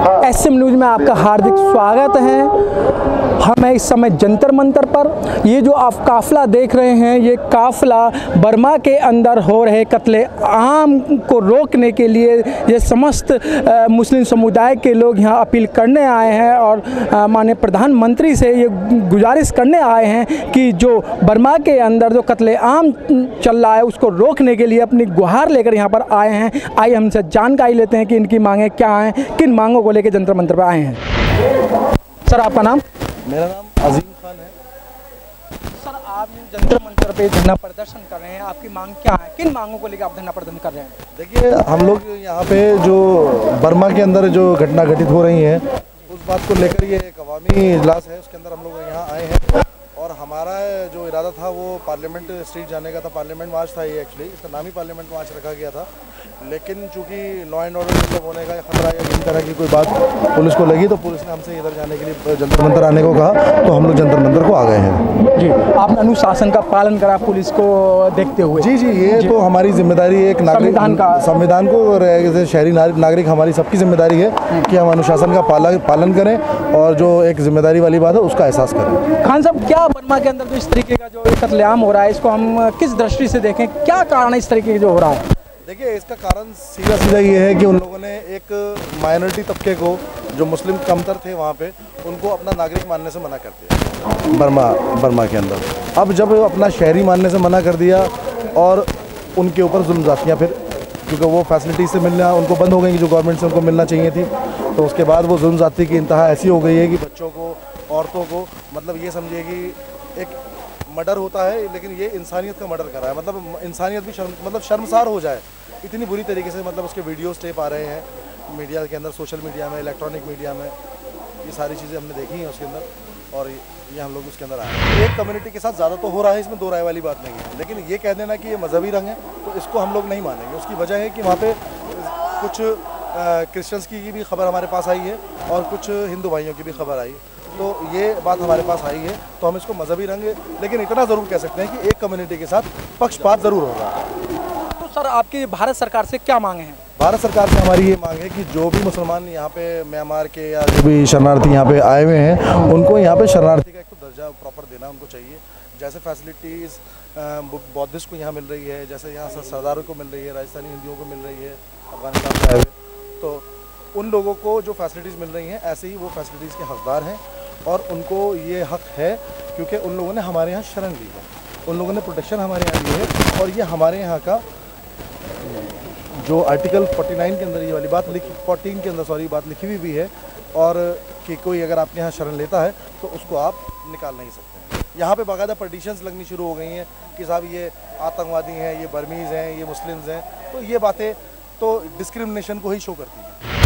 SM news में आपका हार्दिक स्वागत है। हम हैं इस समय जंतर मंतर पर। ये जो आप काफ़िला देख रहे हैं, ये काफ़िला बर्मा के अंदर हो रहे कत्ले आम को रोकने के लिए ये समस्त मुस्लिम समुदाय के लोग यहाँ अपील करने आए हैं और माननीय प्रधानमंत्री से ये गुजारिश करने आए हैं कि जो बर्मा के अंदर जो कत्ले आम चल रहा है उसको रोकने के लिए अपनी गुहार लेकर यहाँ पर आए हैं। आइए हमसे जानकारी लेते हैं कि इनकी मांगें क्या हैं, किन मांगों को लेकर जंतर मंतर पर आए हैं। सर, आपका नाम? मेरा नाम अजीम खान है। सर, आप जंतर मंतर पे धरना प्रदर्शन कर रहे हैं, आपकी मांग क्या है? किन मांगों को लेकर आप धरना प्रदर्शन कर रहे हैं? देखिए, हम लोग यहाँ पे जो बर्मा के अंदर जो घटना घटित हो रही है उस बात को लेकर ये एक अवामी इजलास है, उसके अंदर हम लोग यहाँ आए हैं और हमारा जो इरादा था वो पार्लियामेंट स्ट्रीट जाने का था। पार्लियामेंट मार्च था ये, एक्चुअली इसका नाम ही पार्लियामेंट मार्च रखा गया था, लेकिन चूंकि लॉ एंड ऑर्डर डिस्टर्ब होने का खतरा या किसी तरह की कोई बात पुलिस को लगी तो पुलिस ने हमसे इधर जाने के लिए जंतर मंतर आने को कहा, तो हम लोग जंतर मंतर को आ गए हैं। जी, आपने अनुशासन का पालन करा पुलिस को देखते हुए? जी, ये तो हमारी जिम्मेदारी है, एक नागरिक संविधान को और शहरी नागरिक हमारी सबकी जिम्मेदारी है कि हम अनुशासन का पालन करें और जो एक जिम्मेदारी वाली बात है उसका एहसास करें। खान साहब, क्या बर्मा के अंदर जो इस तरीके का जो कत्लेआम हो रहा है इसको हम किस दृष्टि से देखें? क्या कारण है इस तरीके का जो हो रहा है? देखिए, इसका कारण सीधा ये है कि उन लोगों ने एक माइनॉरिटी तबके को, जो मुस्लिम कमतर थे वहाँ पे, उनको अपना नागरिक मानने से मना कर दिया बर्मा के अंदर। अब जब अपना शहरी मानने से मना कर दिया और उनके ऊपर जुल्म ज़्यादतियाँ फिर, क्योंकि वो फैसिलिटी से मिलना उनको बंद हो गई जो गवर्नमेंट से उनको मिलना चाहिए थी, तो उसके बाद वो जुल्म ज़्यादती की इंतहा ऐसी हो गई है कि बच्चों को, औरतों को, मतलब ये समझिए कि एक मर्डर होता है लेकिन ये इंसानियत का मर्डर कर रहा है, मतलब इंसानियत भी शर्मसार हो जाए इतनी बुरी तरीके से, मतलब उसके वीडियोस टेप आ रहे हैं मीडिया के अंदर, सोशल मीडिया में, इलेक्ट्रॉनिक मीडिया में, ये सारी चीज़ें हमने देखी हैं उसके अंदर और ये हम लोग उसके अंदर आए हैं। एक कम्युनिटी के साथ ज़्यादा तो हो रहा है, इसमें दो राय वाली बात नहीं है, लेकिन ये कह देना कि ये मजहबी रंग है तो इसको हम लोग नहीं मानेंगे। उसकी वजह है कि वहाँ पर कुछ क्रिश्चियंस की भी खबर हमारे पास आई है और कुछ हिंदू भाइयों की भी खबर आई, तो ये बात हमारे पास आई है, तो हम इसको मजहबी रंग, लेकिन इतना ज़रूर कह सकते हैं कि एक कम्युनिटी के साथ पक्षपात ज़रूर होगा। तो सर, आपकी भारत सरकार से क्या मांगे हैं? भारत सरकार से हमारी ये मांग है कि जो भी मुसलमान यहाँ पे म्यांमार के या जो भी शरणार्थी यहाँ पे आए हुए हैं उनको यहाँ पे शरणार्थी का एक तो दर्जा प्रॉपर देना उनको चाहिए, जैसे फैसिलिटीज़ बौद्धिस्ट को यहाँ मिल रही है, जैसे यहाँ सरदारों को मिल रही है, राजस्थानी हिंदियों को मिल रही है अफगानिस्तान से आए हुए, तो उन लोगों को जो फैसिलिटीज़ मिल रही हैं ऐसे ही वो फैसिलिटीज़ के हकदार हैं और उनको ये हक है क्योंकि उन लोगों ने हमारे यहाँ शरण ली है, उन लोगों ने प्रोटेक्शन हमारे यहाँ ली है और ये हमारे यहाँ का जो आर्टिकल 49 के अंदर ये वाली बात 14 के अंदर बात लिखी हुई भी है और कि कोई अगर आपके यहाँ शरण लेता है तो उसको आप निकाल नहीं सकते हैं। यहाँ पे बाकायदा पटिशन्स लगनी शुरू हो गई हैं कि साहब ये आतंकवादी हैं, ये बर्मीज़ हैं, ये मुस्लिम्स हैं, तो ये बातें तो डिस्क्रिमिनेशन को ही शो करती हैं।